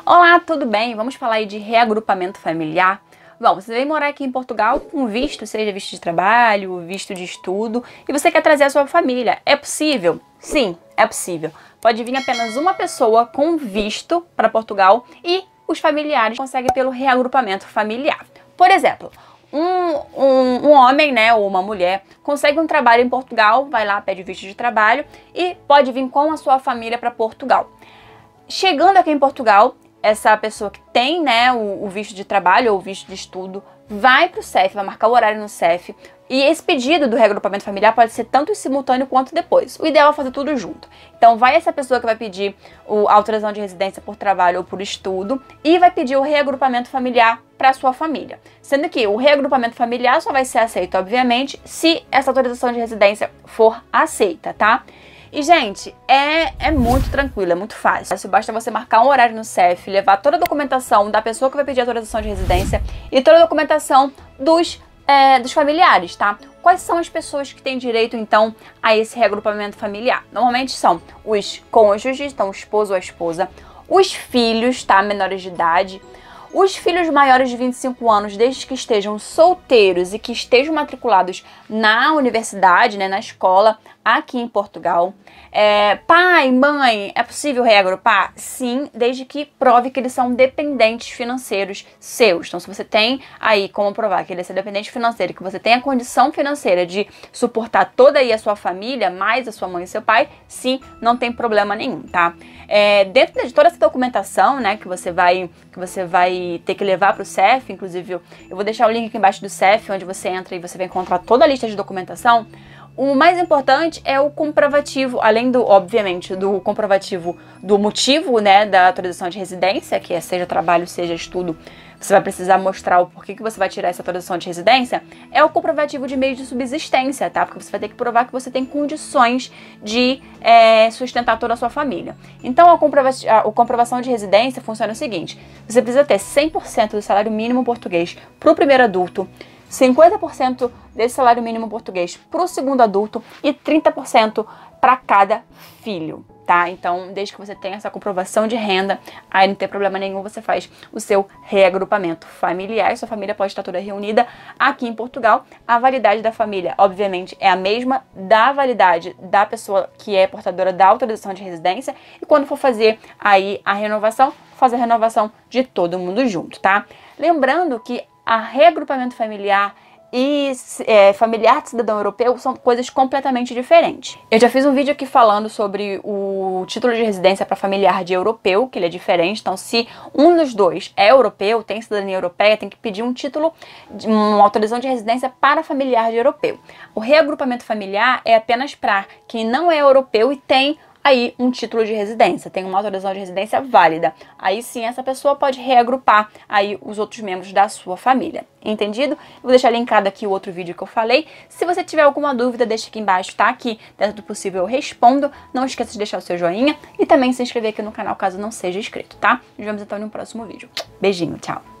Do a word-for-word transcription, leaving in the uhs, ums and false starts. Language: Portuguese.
Olá, tudo bem? Vamos falar aí de reagrupamento familiar. Bom, você vem morar aqui em Portugal com visto, seja visto de trabalho, visto de estudo, e você quer trazer a sua família. É possível? Sim, é possível. Pode vir apenas uma pessoa com visto para Portugal e os familiares conseguem pelo reagrupamento familiar. Por exemplo, um, um, um homem, né, ou uma mulher consegue um trabalho em Portugal, vai lá, pede visto de trabalho e pode vir com a sua família para Portugal. Chegando aqui em Portugal, essa pessoa que tem, né, o, o visto de trabalho ou o visto de estudo vai para o C E F, vai marcar o horário no C E F. E esse pedido do reagrupamento familiar pode ser tanto simultâneo quanto depois. O ideal é fazer tudo junto. Então vai essa pessoa que vai pedir o, a autorização de residência por trabalho ou por estudo e vai pedir o reagrupamento familiar para sua família. Sendo que o reagrupamento familiar só vai ser aceito, obviamente, se essa autorização de residência for aceita, tá? E, gente, é, é muito tranquilo, é muito fácil. Basta você marcar um horário no C E F, levar toda a documentação da pessoa que vai pedir a autorização de residência e toda a documentação dos, é, dos familiares, tá? Quais são as pessoas que têm direito, então, a esse reagrupamento familiar? Normalmente são os cônjuges, então o esposo ou a esposa, os filhos, tá? Menores de idade, os filhos maiores de vinte e cinco anos, desde que estejam solteiros e que estejam matriculados na universidade, né, na escola, aqui em Portugal. É, pai, mãe, é possível reagrupar? Sim, desde que prove que eles são dependentes financeiros seus. Então, se você tem aí como provar que ele é dependente financeiro, que você tem a condição financeira de suportar toda aí a sua família, mais a sua mãe e seu pai, sim, não tem problema nenhum, tá? É, dentro de toda essa documentação, né, que você vai, que você vai ter que levar para o C E F, inclusive eu vou deixar o link aqui embaixo do C E F, onde você entra e você vai encontrar toda a lista de documentação. O mais importante é o comprovativo, além do, obviamente, do comprovativo do motivo, né, da autorização de residência, que é seja trabalho, seja estudo, você vai precisar mostrar o porquê que você vai tirar essa autorização de residência, é o comprovativo de meio de subsistência, tá? Porque você vai ter que provar que você tem condições de é, sustentar toda a sua família. Então, a, comprova a, a comprovação de residência funciona o seguinte: você precisa ter cem por cento do salário mínimo português para o primeiro adulto, cinquenta por cento desse salário mínimo português para o segundo adulto e trinta por cento para cada filho, tá? Então, desde que você tenha essa comprovação de renda, aí não tem problema nenhum, você faz o seu reagrupamento familiar. Sua família pode estar toda reunida aqui em Portugal. A validade da família, obviamente, é a mesma da validade da pessoa que é portadora da autorização de residência. E quando for fazer aí a renovação, faz a renovação de todo mundo junto, tá? Lembrando que a reagrupamento familiar e é, familiar de cidadão europeu são coisas completamente diferentes. Eu já fiz um vídeo aqui falando sobre o título de residência para familiar de europeu, que ele é diferente. Então, se um dos dois é europeu, tem cidadania europeia, tem que pedir um título, uma autorização de residência para familiar de europeu. O reagrupamento familiar é apenas para quem não é europeu e tem aí um título de residência, tem uma autorização de residência válida. Aí sim, essa pessoa pode reagrupar aí os outros membros da sua família. Entendido? Eu vou deixar linkado aqui o outro vídeo que eu falei. Se você tiver alguma dúvida, deixa aqui embaixo, tá? Aqui, dentro do possível, eu respondo. Não esqueça de deixar o seu joinha e também se inscrever aqui no canal caso não seja inscrito, tá? Nos vemos então no próximo vídeo. Beijinho, tchau!